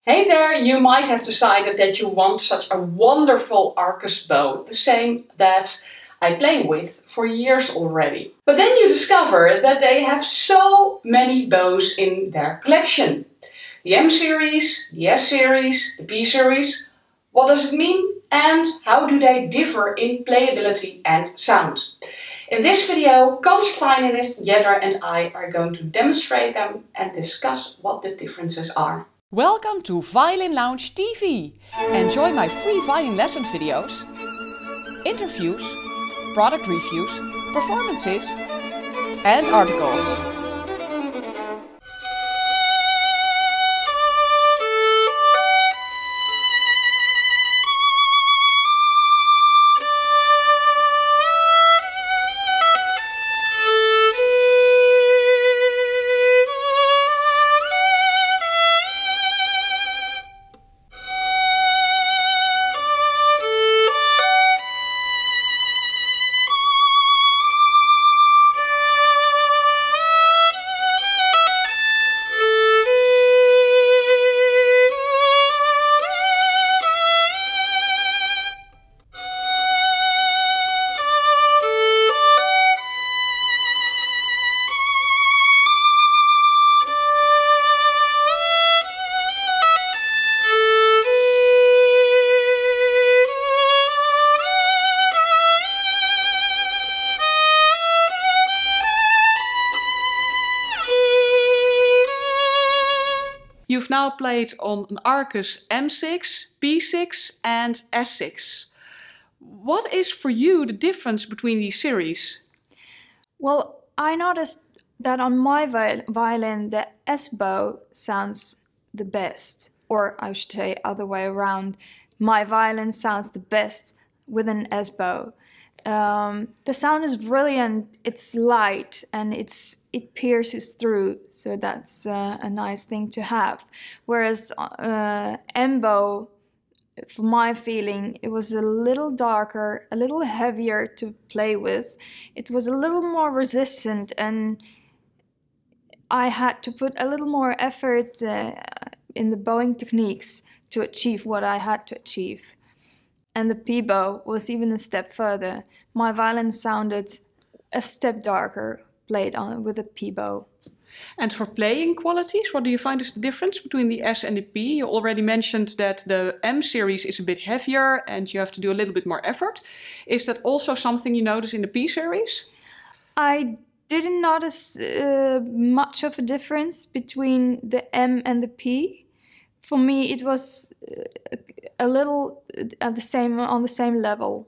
Hey there, you might have decided that you want such a wonderful Arcus bow, the same that I play with for years already. But then you discover that they have so many bows in their collection. The M series, the S series, the P series. What does it mean and how do they differ in playability and sound? In this video, concert violinist Jedder and I are going to demonstrate them and discuss what the differences are. Welcome to Violin Lounge TV. Enjoy my free violin lesson videos, interviews, product reviews, performances and articles. You've now played on an Arcus M6, P6 and S6. What is for you the difference between these series? Well, I noticed that on my violin the S bow sounds the best, or I should say other way around. My violin sounds the best with an S bow. The sound is brilliant, it's light and it pierces through, so that's a nice thing to have. Whereas M bow, for my feeling, it was a little darker, a little heavier to play with. It was a little more resistant and I had to put a little more effort in the bowing techniques to achieve what I had to achieve. And the P bow was even a step further. My violin sounded a step darker played on with a P bow. And for playing qualities, what do you find is the difference between the S and the P? You already mentioned that the M series is a bit heavier and you have to do a little bit more effort. Is that also something you notice in the P series? I didn't notice much of a difference between the M and the P. For me, it was a little on the same level.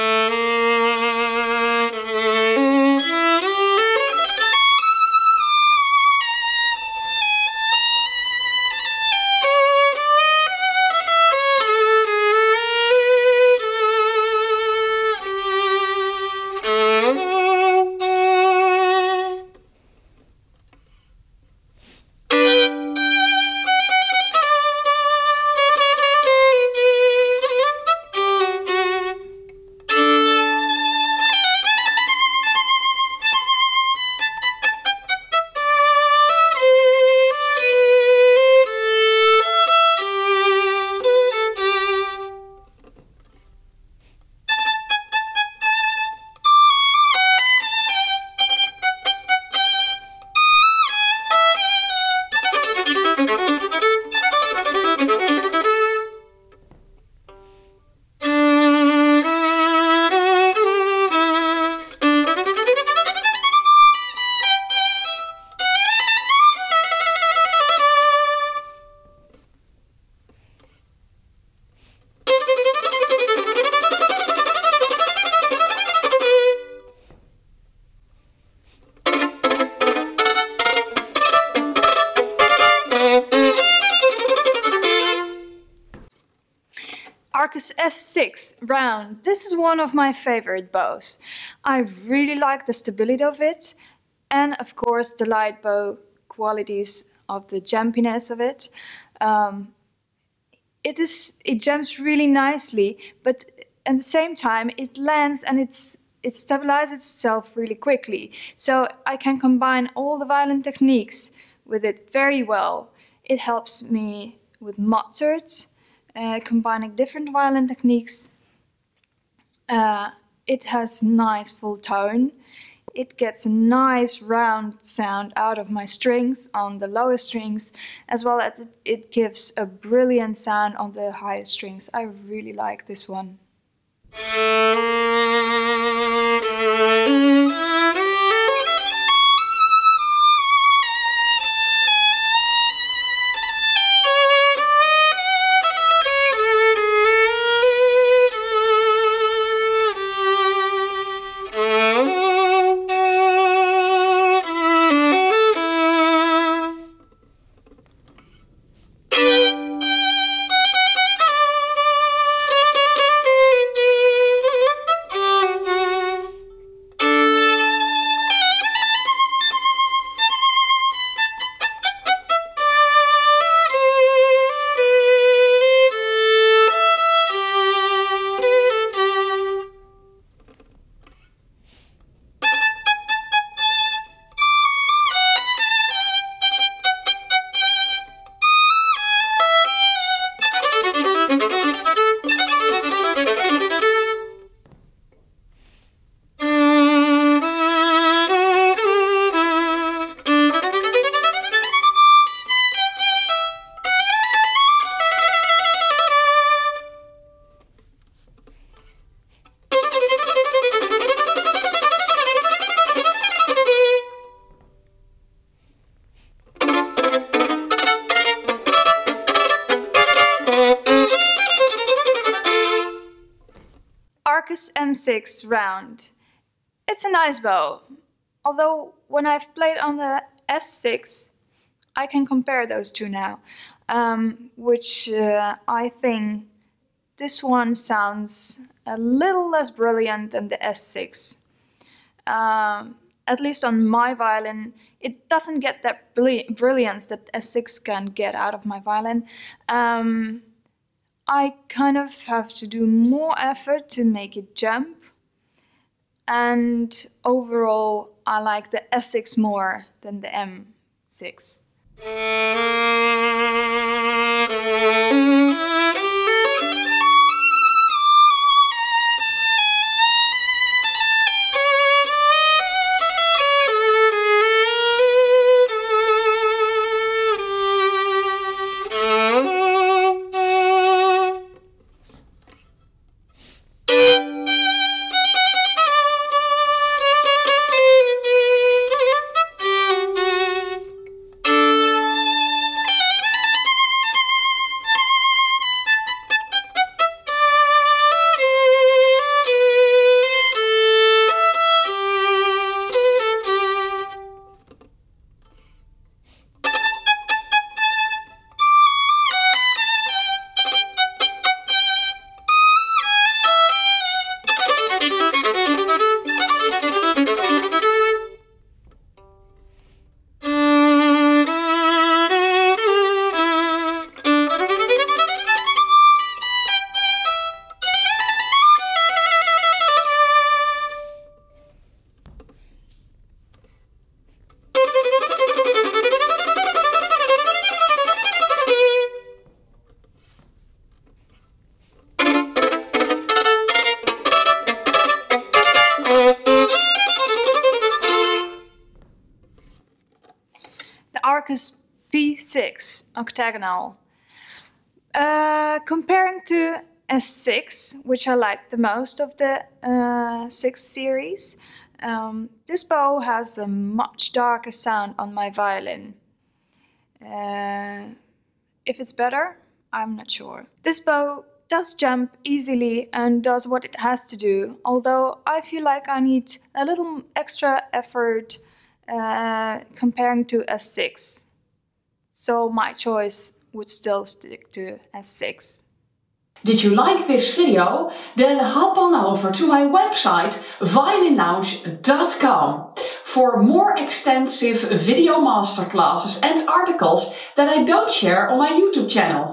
Arcus S6 round. This is one of my favorite bows. I really like the stability of it and of course the light bow qualities of the jumpiness of it. It jumps really nicely, but at the same time it lands and it stabilizes itself really quickly. So I can combine all the violin techniques with it very well. It helps me with Mozart, combining different violin techniques. It has nice full tone. It gets a nice round sound out of my strings on the lower strings, as well as it gives a brilliant sound on the higher strings. I really like this one. Arcus M6 round. It's a nice bow, although when I've played on the S6 I can compare those two now, which I think this one sounds a little less brilliant than the S6. At least on my violin, it doesn't get that brilliance that S6 can get out of my violin. I kind of have to do more effort to make it jump, and overall I like the S6 more than the M6. Arcus P6 octagonal. Comparing to S6, which I like the most of the 6 series, this bow has a much darker sound on my violin. If it's better, I'm not sure. This bow does jump easily and does what it has to do, although I feel like I need a little extra effort comparing to S6. So my choice would still stick to S6. Did you like this video? Then hop on over to my website violinlounge.com for more extensive video masterclasses and articles that I don't share on my YouTube channel.